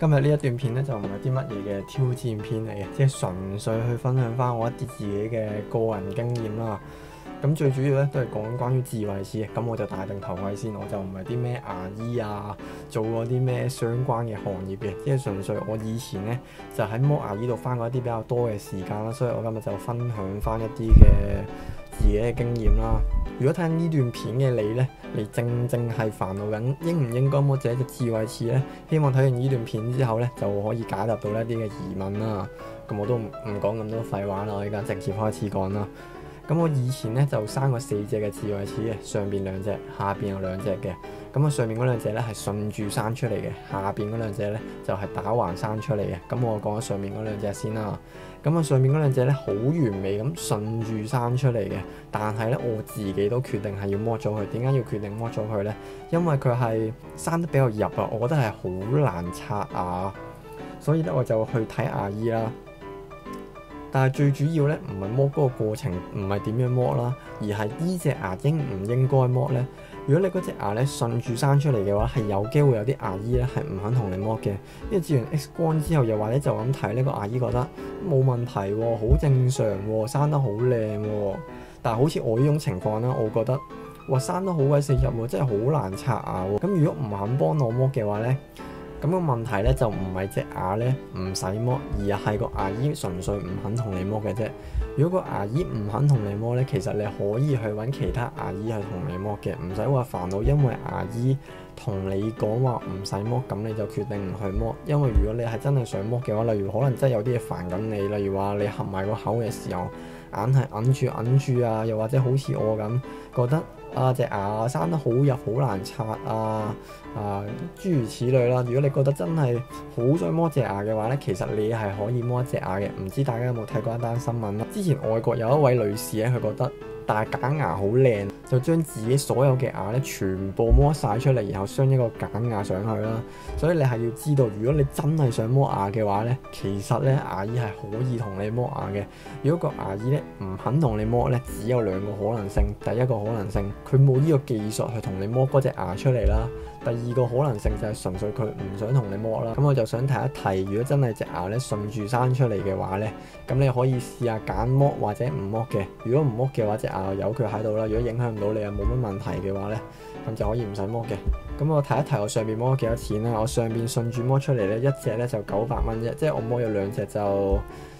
今日呢一段片咧就唔係啲乜嘢嘅挑戰片嚟嘅，即係純粹去分享翻我一啲自己嘅個人經驗啦。咁最主要咧都係講關於智慧齒嘅，咁我就戴定頭盔先，我就唔係啲咩牙醫啊，做過啲咩相關嘅行業嘅，即係純粹我以前咧就喺剝牙醫度翻過一啲比較多嘅時間啦，所以我今日就分享翻一啲嘅自己嘅經驗啦。如果睇緊呢段片嘅你咧，你正係煩惱緊應唔應該剝這隻智慧齒咧，希望睇完呢段片之後咧就可以解答到一啲嘅疑問啦。咁我都唔講咁多廢話啦，我而家直接開始講啦。咁我以前咧就生過4隻嘅智慧齒嘅，上邊2隻，下邊有2隻嘅。咁啊上面嗰2隻咧係順住生出嚟嘅，下邊嗰2隻咧就係打橫生出嚟嘅。咁我講咗上面嗰2隻先啦。咁啊上面嗰2隻咧好完美咁順住生出嚟嘅，但係咧我自己都決定係要剝咗佢。點解要決定剝咗佢咧？因為佢係生得比較入啊，我覺得係好難刷牙，所以咧我就去睇牙醫啦。但係最主要咧，唔係剝嗰個過程，唔係點樣剝啦，而係呢隻牙應唔應該剝咧？如果你嗰隻牙咧順住生出嚟嘅話，係有機會有啲牙醫咧係唔肯同你剝嘅。因為照完 X 光之後，又或者就咁睇呢個牙醫覺得冇問題喎，好正常喎，生得好靚喎。但係好似我呢種情況咧，我覺得哇生得好鬼死入喎，真係好難刷牙喎。咁如果唔肯幫我剝嘅話咧，咁個問題咧就唔係隻牙咧唔使剝，而係個牙醫純粹唔肯同你剝嘅啫。如果個牙醫唔肯同你剝咧，其實你可以去揾其他牙醫去同你剝嘅，唔使話煩惱，因為牙醫同你講話唔使剝，咁你就決定唔去剝。因為如果你係真係想剝嘅話，例如可能真係有啲嘢煩緊你，例如話你合埋個口嘅時候，硬係揞住啊，又或者好似我咁覺得隻牙生得好入好難刷諸如此類啦。如果你覺得真係好想剝隻牙嘅話咧，其實你係可以剝一隻牙嘅。唔知大家有冇睇過一單新聞啦？之前外國有一位女士咧，佢覺得戴假牙好靚，就將自己所有嘅牙咧全部剝晒出嚟，然後鑲一個假牙上去啦。所以你係要知道，如果你真係想剝牙嘅話咧，其實咧牙醫係可以同你剝牙嘅。如果個牙醫咧唔肯同你剝咧，只有2個可能性。第一個可能性，佢冇呢個技術去同你剝嗰隻牙出嚟啦。第二個可能性就係純粹佢唔想同你剝啦。咁我就想提一提，如果真係隻牙咧順住生出嚟嘅話咧，咁你可以試下揀剝或者唔剝嘅。如果唔剝嘅話，隻牙有佢喺度啦。如果影響唔到你又冇乜問題嘅話咧，咁就可以唔使剝嘅。咁我提一提我上邊剝咗幾多錢啦。我上邊順住剝出嚟咧，一隻咧就900蚊啫，即係我剝咗2隻就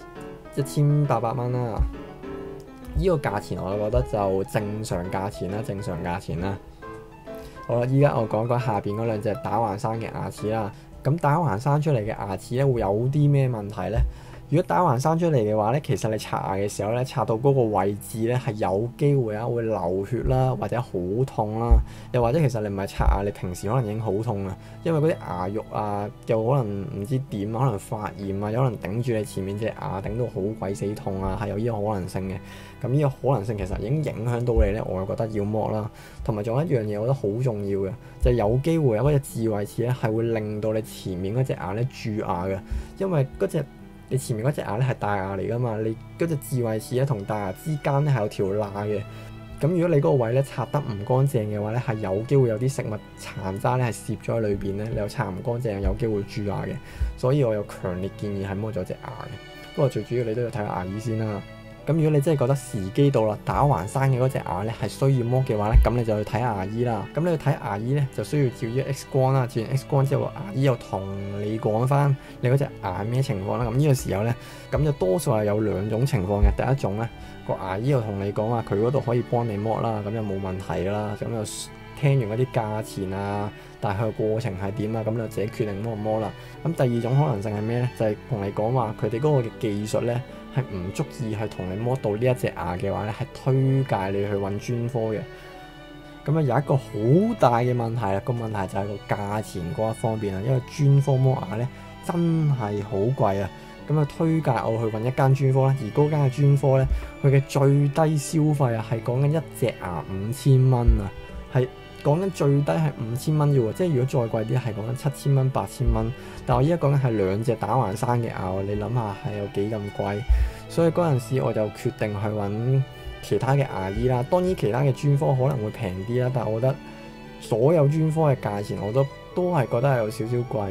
1800蚊啦。呢個價錢我覺得就正常價錢啦。好啦，依家我講下邊嗰2隻打橫生嘅牙齒啦。咁打橫生出嚟嘅牙齒咧，會有啲咩問題咧？如果打橫生出嚟嘅話咧，其實你刷牙嘅時候咧，刷到嗰個位置咧係有機會會流血啦，或者好痛啦，又或者其實你唔係刷牙，你平時可能已經好痛啊，因為嗰啲牙肉啊，又可能唔知點，可能發炎啊，有可能頂住你前面隻牙，頂到好鬼死痛啊，係有呢個可能性嘅。咁呢個可能性其實已經影響到你咧，我就覺得要剝啦。同埋仲有一樣嘢，我覺得好重要嘅，就係有機會有嗰隻智慧齒咧係會令到你前面嗰隻牙咧蛀牙嘅，因為你前面嗰隻牙咧係大牙嚟噶嘛，你嗰隻智慧齒咧同大牙之間咧係有條罅嘅。咁如果你嗰個位咧刷得唔乾淨嘅話咧，係有機會有啲食物殘渣咧係攝咗喺裏邊咧，你又刷唔乾淨，有機會蛀牙嘅。所以我有強烈建議係剝咗隻牙嘅。不過最主要你都要睇下牙醫先啦。咁如果你真係覺得時機到啦，打橫生嘅嗰隻牙咧係需要剝嘅話咧，咁你就去睇牙醫啦。咁你去睇牙醫咧就需要照呢個 X 光啦。照完 X 光之後，牙醫又同你講翻你嗰隻牙係咩情況啦。咁呢個時候咧，咁就多數係有2種情況嘅。第一種咧，個牙醫又同你講話佢嗰度可以幫你剝啦，咁就冇問題啦。咁就聽完嗰啲價錢啊，大概過程係點啊，咁就自己決定剝唔剝啦。咁第二種可能性係咩咧？就係同你講話佢哋嗰個嘅技術咧係唔足以去同你剝到呢一隻牙嘅話咧，係推介你去揾專科嘅。咁啊有一個好大嘅問題啦，個問題就係個價錢嗰一方面啦，因為專科剝牙咧真係好貴啊。咁啊推介我去揾一間專科啦，而嗰間嘅專科咧，佢嘅最低消費啊係講緊一隻牙5000蚊啊，係講緊最低係5000蚊嘅喎，即係如果再貴啲係講緊7000蚊、8000蚊。但我依家講緊係2隻打橫生嘅牙，你諗下係有幾咁貴？所以嗰陣時我就決定去揾其他嘅牙醫啦。當然其他嘅專科可能會平啲啦，但係我覺得所有專科嘅價錢我都係覺得係有少少貴啊。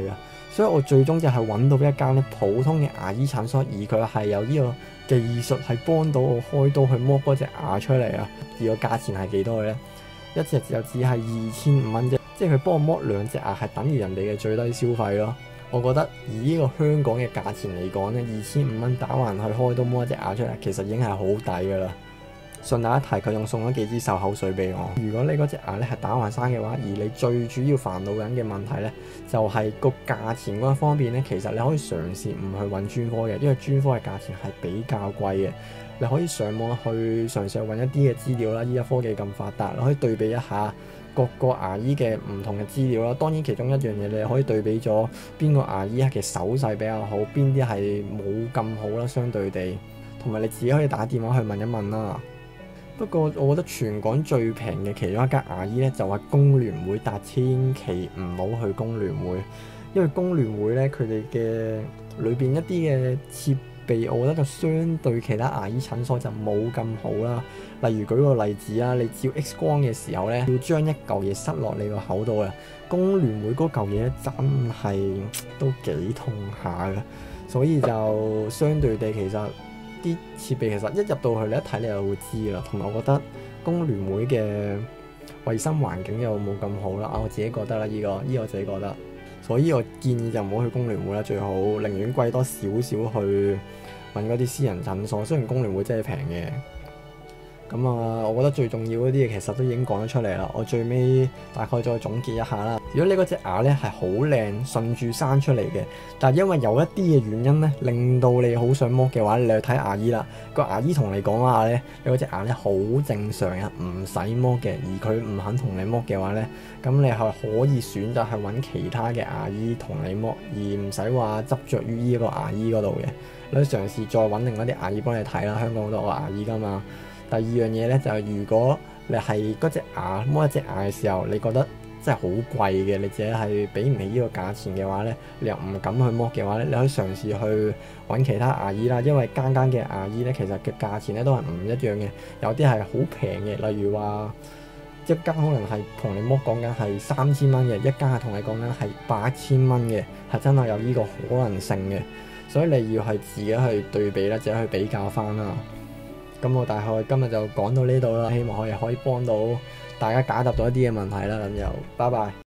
所以我最終就係揾到一間咧普通嘅牙醫診所，而佢係有呢個技術係幫到我開刀去剝嗰隻牙出嚟啊！而個價錢係幾多嘅咧？一隻就只係2500蚊啫，即係佢幫我剝2隻牙係等於人哋嘅最低消費咯。我覺得以呢個香港嘅價錢嚟講咧，2500蚊打橫去開刀剝一隻牙出嚟，其實已經係好抵噶啦。順帶一提，佢仲送咗幾支漱口水俾我。如果你嗰隻牙咧係打橫生嘅話，而你最主要煩惱緊嘅問題咧，就係個價錢嗰一方面咧，其實你可以嘗試唔去揾專科嘅，因為專科嘅價錢係比較貴嘅。你可以上網去嘗試去揾一啲嘅資料啦。依家科技咁發達，你可以對比一下各個牙醫嘅唔同嘅資料啦。當然其中一樣嘢你可以對比咗邊個牙醫嘅手勢比較好，邊啲係冇咁好啦，相對地，同埋你自己可以打電話去問一問啦。不過我覺得全港最平嘅其中一間牙醫咧，就係工聯會，但千祈唔好去工聯會，因為工聯會咧佢哋嘅裏邊一啲嘅設備，我覺得就相對其他牙醫診所就冇咁好啦。例如舉個例子啦，你照 X 光嘅時候咧，要將一嚿嘢塞落你個口度啊，工聯會嗰嚿嘢咧真係都幾痛下嘅，所以就相對地其實啲設備其實一入到去你一睇你就會知啦。同埋我覺得工聯會嘅衞生環境又冇咁好啦，我自己覺得啦，呢個我自己覺得，所以我建議就唔好去工聯會啦，最好寧願貴多少少去揾嗰啲私人診所。雖然工聯會真係平嘅。咁我覺得最重要嗰啲嘢其實都已經講咗出嚟啦。我最尾大概再總結一下啦。如果你嗰隻牙咧係好靚順住生出嚟嘅，但係因為有一啲嘅原因咧，令到你好想剝嘅話，你去睇牙醫啦。個牙醫同你講話咧，你嗰隻牙咧好正常啊，唔使剝嘅。而佢唔肯同你剝嘅話咧，咁你係可以選擇去揾其他嘅牙醫同你剝，而唔使話執着於呢個牙醫嗰度嘅。你嘗試再揾另一啲牙醫幫你睇啦。香港好多個牙醫㗎嘛。第二樣嘢咧就係如果你係嗰隻牙剝一隻牙嘅時候，你覺得真係好貴嘅，你自己係俾唔起呢個價錢嘅話咧，你又唔敢去剝嘅話咧，你可以嘗試去揾其他牙醫啦。因為間嘅牙醫咧，其實嘅價錢咧都係唔一樣嘅，有啲係好平嘅，例如話一間可能係同你剝講緊係3000蚊嘅，一間係同你講緊係8000蚊嘅，係真係有呢個可能性嘅。所以你要係自己去對比啦，自己去比較翻啦。咁我大概今日就講到呢度啦，希望可以幫到大家解答到一啲嘅問題啦。咁就拜拜。